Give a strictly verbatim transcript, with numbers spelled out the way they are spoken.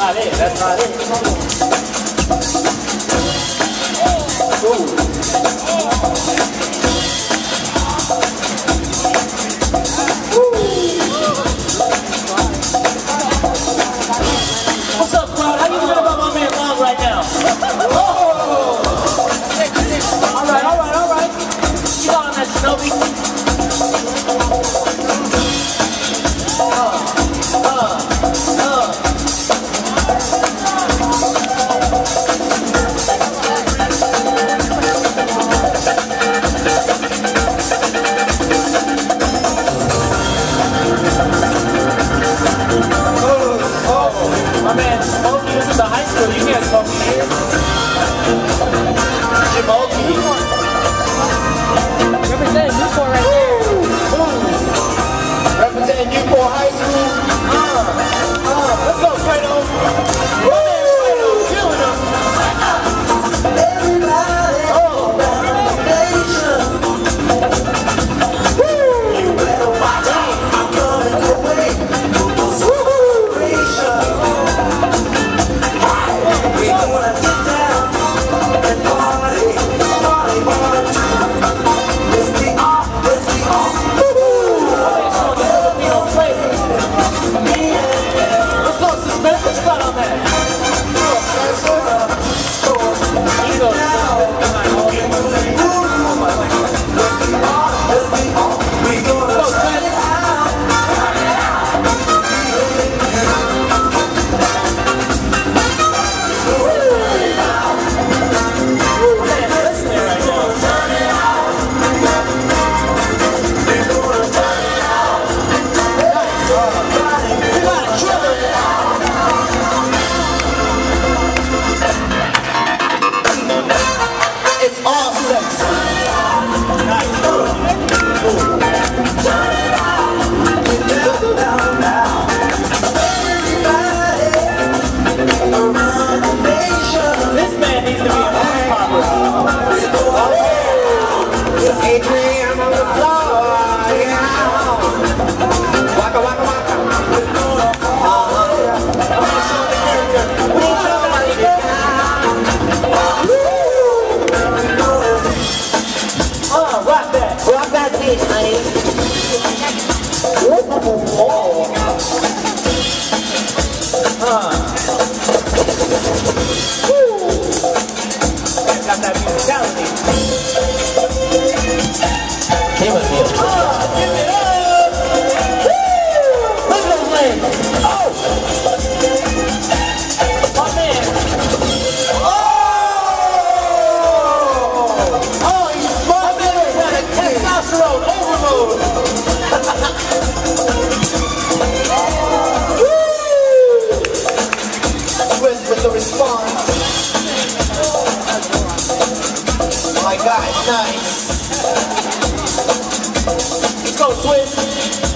not it. That's not it. Ooh. What's up, crowd? How you feeling about my man Long right now? Oh! All right, all right, all right. You got on that Shinobi? Uh, uh, uh. My man Smokey, this is the high school. You can't smoke here. Smokey. Representing Newport right there. Ooh. Representing Newport High School. Uh, uh, let's go, Fredo. My man Fredo, killing him. Everybody oh. around the nation. Woo. You better watch out. I'm coming your way. We're gonna get down and party, party, party. Let's be off, let's be off. Let's go, Suspense. What you got on that? Let's be off, let's be off. We're gonna get out. Adrian on the floor, yeah. Waka waka waka. Uh-huh. I'm gonna show the character. We show the character. Uh, rock that. Rock that beat, honey. Oh. Uh. Woo. Got that musicality. He was here. Oh, give it up! Woo! Look at those legs! Oh! My man! Oh! Oh, he's smart. My man was at a testosterone overload. Woo! Twist with the response. My God, nice. Let's go, Swiss.